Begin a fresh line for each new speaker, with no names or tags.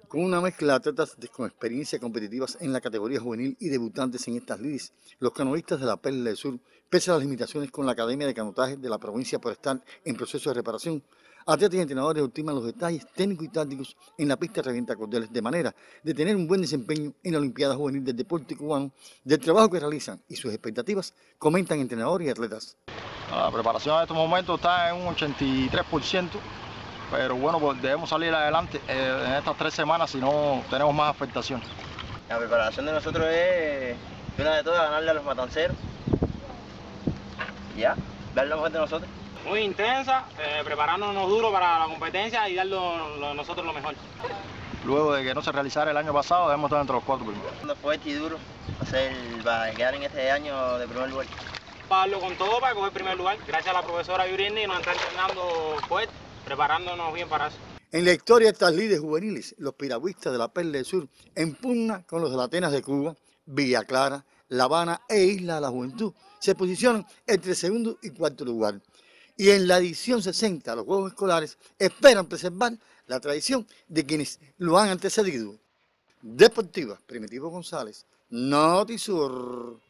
Con una mezcla de atletas con experiencias competitivas en la categoría juvenil y debutantes en estas lides, los canoístas de la Perla del Sur, pese a las limitaciones con la Academia de Canotaje de la provincia por estar en proceso de reparación, atletas y entrenadores ultiman los detalles técnicos y tácticos en la pista Revienta Cordeles, de manera de tener un buen desempeño en la Olimpiada Juvenil del Deporte Cubano, del trabajo que realizan y sus expectativas, comentan entrenadores y atletas.
La preparación en estos momentos está en un 83%. Pero bueno, pues debemos salir adelante en estas 3 semanas si no tenemos más afectaciones.
La preparación de nosotros es, de una de todas, ganarle a los matanceros. Ya, dar lo mejor de nosotros.
Muy intensa, preparándonos duro para la competencia y dar nosotros lo mejor.
Luego de que no se realizara el año pasado, debemos estar entre los 4 primeros.
Fuerte y duro, para quedar en este año de primer lugar.
Para darlo con todo para coger primer lugar. Gracias a la profesora Yurini nos está entrenando fuerte, preparándonos bien para eso.
En la historia de estas lides juveniles, los piragüistas de la Perla del Sur en pugna con los de la Atenas de Cuba, Villa Clara, La Habana e Isla de la Juventud se posicionan entre segundo y cuarto lugar. Y en la edición 60 de los Juegos Escolares esperan preservar la tradición de quienes lo han antecedido. Deportiva, Primitivo González, Notisur.